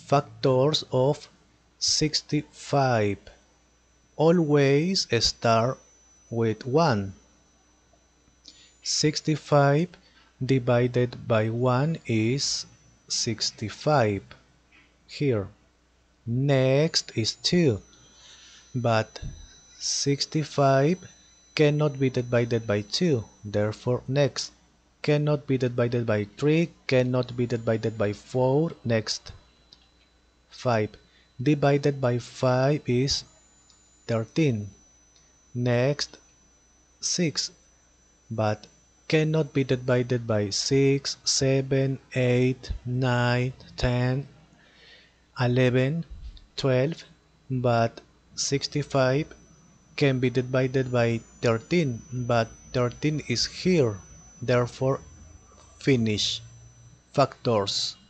Factors of 65. Always start with 1. 65 divided by 1 is 65. Here. Next is 2. But 65 cannot be divided by 2. Therefore, next. Cannot be divided by 3. Cannot be divided by 4. Next. 5 divided by 5 is 13. Next, 6, but cannot be divided by 6, 7, 8, 9, 10, 11, 12, but 65 can be divided by 13, but 13 is here, therefore finish. Factors.